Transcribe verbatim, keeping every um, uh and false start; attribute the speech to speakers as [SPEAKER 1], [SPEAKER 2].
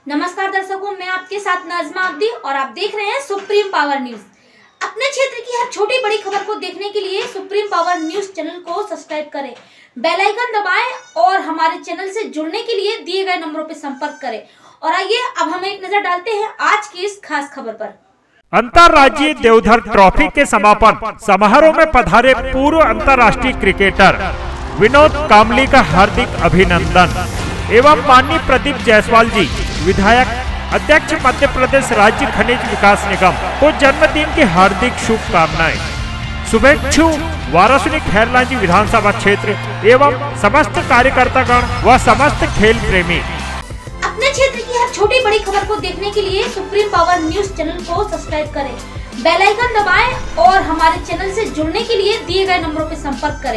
[SPEAKER 1] नमस्कार दर्शकों, मैं आपके साथ नाजमा अब्दी और आप देख रहे हैं सुप्रीम पावर न्यूज। अपने क्षेत्र की हर छोटी बड़ी खबर को देखने के लिए सुप्रीम पावर न्यूज चैनल को सब्सक्राइब करें, बेल आइकन दबाएं और हमारे चैनल से जुड़ने के लिए दिए गए नंबरों पर संपर्क करें। और आइए अब हम एक नजर डालते हैं आज की इस खास खबर पर।
[SPEAKER 2] अंतर्राज्यीय देवधर ट्रॉफी के समापन समारोह में पधारे पूर्व अंतर्राष्ट्रीय क्रिकेटर विनोद कांबली का हार्दिक अभिनंदन एवं माननीय प्रदीप जायसवाल जी विधायक अध्यक्ष मध्य प्रदेश राज्य खनिज विकास निगम को जन्मदिन की हार्दिक शुभकामनाएं। शुभेच्छु वाराणसी खैरलांजी विधानसभा क्षेत्र एवं समस्त कार्यकर्तागण व समस्त खेल प्रेमी।
[SPEAKER 1] अपने क्षेत्र की हर छोटी बड़ी खबर को देखने के लिए सुप्रीम पावर न्यूज चैनल को सब्सक्राइब करें, बेल आइकन दबाएं और हमारे चैनल से जुड़ने के लिए दिए गए नंबरों पर संपर्क करें।